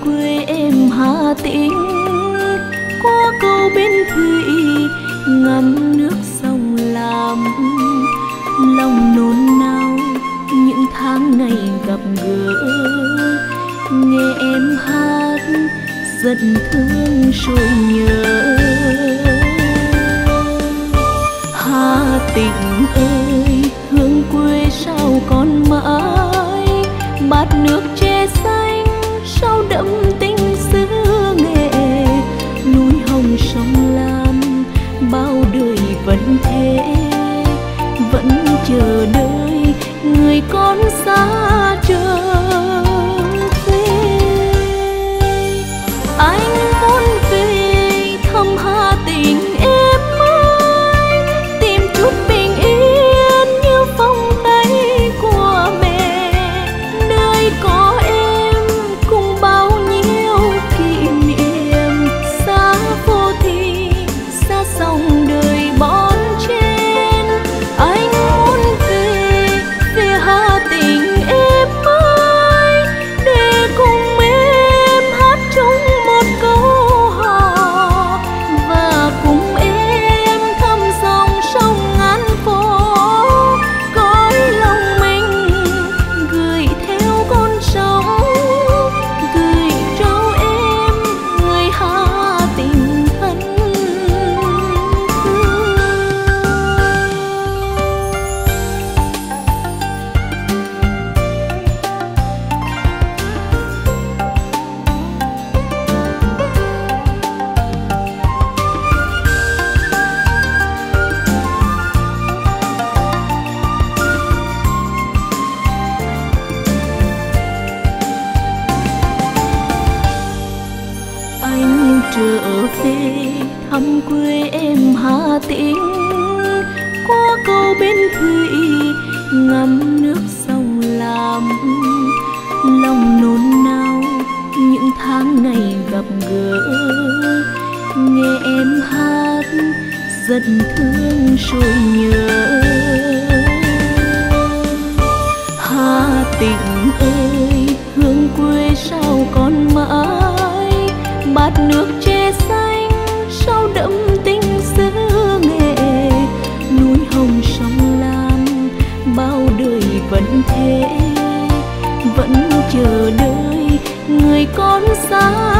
quê em Hà Tĩnh, qua cầu bến thủy ngắm nước sông Lam, lòng nôn nao những tháng ngày gặp gỡ, nghe em hát giận thương rồi nhớ. Hà Tĩnh ơi, hương quê sao còn mãi, bát nước tre xanh sao đậm tình xứ Nghệ, núi hồng sông Lam bao đời vẫn thế, vẫn chờ đợi người con xa trở về. Anh muốn về thăm Hà Tĩnh em ơi, tìm chút bình yên như phong tay của mẹ, nơi có em cùng bao nhiêu kỷ niệm, xa vô thì xa dòng đời bon chen. Anh muốn về Hà Tĩnh em ơi, để cùng em hát chung một câu hò, và cùng em thăm dòng sông ngàn phố, cõi lòng mình gửi theo con sóng, gửi cho em người Hà Tĩnh thân thương. Anh trở về thăm quê em Hà Tĩnh, qua cầu bến thủy ngắm nước sông Lam, lòng nôn nao những tháng ngày gặp gỡ, nghe em hát giận thương rồi nhớ. Hà Tĩnh ơi, hương quê sao còn mãi, bát nước tre xanh sao đậm tình xứ Nghệ, núi hồng sông Lam bao đời vẫn thế, vẫn chờ đợi người con xa